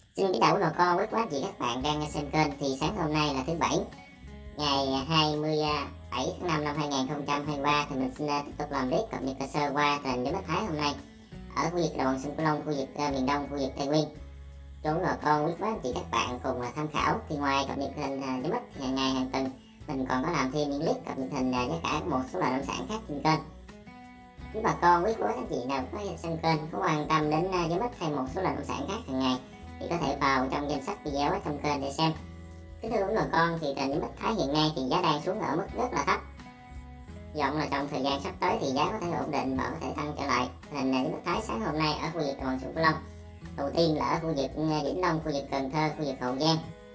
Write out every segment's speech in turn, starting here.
Xin kính chào quý bà con, quý cô anh chị các bạn đang xem kênh. Thì sáng hôm nay là thứ Bảy, ngày 27 tháng 5 năm 2023 thì mình xin tiếp tục làm clip cập nhật sơ qua tình hình gió Bắc Thái hôm nay ở khu vực đồng bằng sông Cửu Long, khu vực miền Đông, khu vực Tây Nguyên. Cho quý bà con, quý cô anh chị các bạn cùng tham khảo. Thì ngoài cập nhật hình gió Bắc hàng ngày hàng tuần, mình còn có làm thêm những clip cập nhật hình giá cả của một số loại nông sản khác trên kênh. Quý bà con, quý cô anh chị nào có xem kênh có quan tâm đến giá Bắc hay một số loại nông sản khác hàng ngày thì có thể vào trong danh sách video ở trong kênh để xem. Kính thưa quý bà con, thì tình hình Bắc Thái hiện nay thì giá đang xuống ở mức rất là thấp. Hy vọng là trong thời gian sắp tới thì giá có thể ổn định và có thể tăng trở lại. Tình hình Bắc Thái sáng hôm nay ở khu vực đồng bằng sông Cửu Long, đầu tiên là ở khu vực Vĩnh Long, khu vực Cần Thơ, khu vực Hậu Giang,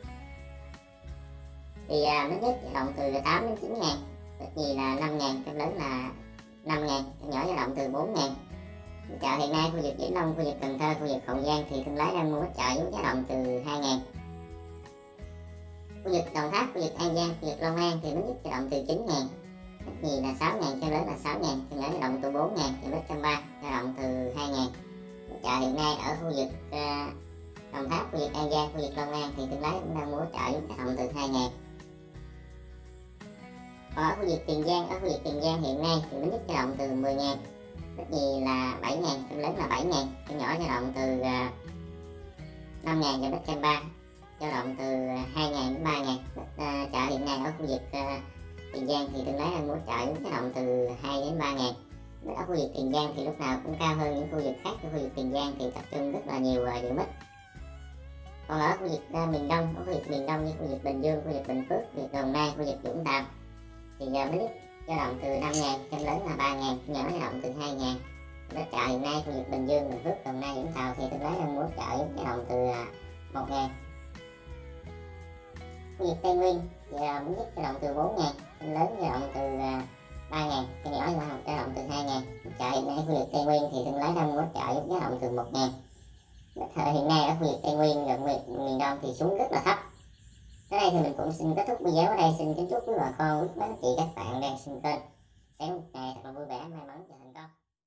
thì lớn nhất dao động từ 8 đến 9 ngàn, ít nhì là 5 ngàn, trong lớn là 5 ngàn, trong nhỏ dao động từ 4 ngàn. Chợ hiện nay khu vực Vĩnh Long, khu vực Cần Thơ, khu vực Hậu Giang thì thương lái đang mua chợ với giá động từ 2 ngàn. Khu vực Đồng Tháp, khu vực An Giang, khu vực Long An thì lớn nhất dao động từ 9 ngàn, ít nhì là 6 ngàn, trong lớn là 6 ngàn, trong nhỏ dao động từ 4 ngàn, trong lớn 130 dao động từ 2 ngàn. Chợ hiện nay ở khu vực Đồng Tháp, khu vực An Giang, khu vực Long An thì thương lái cũng đang mua chợ với giá động từ 2 ngàn. Ở khu vực Tiền Giang, hiện nay thì lớn nhất dao động từ 10 ngàn, ít nhì là 7 ngàn, trong lớn là 7 ngàn, trong nhỏ dao động từ 5 ngàn, và bếp 3 dao động từ 2 ngàn đến 3 ngàn. Chợ hiện nay ở khu vực Tiền Giang thì thương lái đang mua chợ với dao động từ 2 đến 3 ngàn. Ở khu vực Tiền Giang thì lúc nào cũng cao hơn những khu vực khác. Ở khu vực Tiền Giang thì tập trung rất là nhiều diện tích. Còn ở khu vực miền Đông, như khu vực Bình Dương, khu vực Bình Phước, khu vực Đồng Nai, khu vực Vũng Tàu thì bếp dao động từ 5 ngàn, trong lớn là 3 ngàn, nhỏ dao động từ 2 ngàn. Đất chợ hiện nay khu vực Bình Dương, Bình Phước, Đồng Nai, Vũng Tàu thì thương lái đang mua chợ với dao động từ 1 ngàn. Khu vực Tây Nguyên thì mức nhất dao động từ 4 ngàn, trong lớn dao động từ 3 ngàn, trong nhỏ dao động từ 2 ngàn. Chợ hiện nay khu vực Tây Nguyên thì thương lái đang mua chợ với dao động từ 1 ngàn. Đất hiện nay ở khu vực Tây Nguyên và miền Đông thì xuống rất là thấp. Tới đây thì mình cũng xin kết thúc video ở đây. Xin kính chúc quý bà con, quý anh chị các bạn đang xem kênh sẽ một ngày thật là vui vẻ, may mắn và thành công.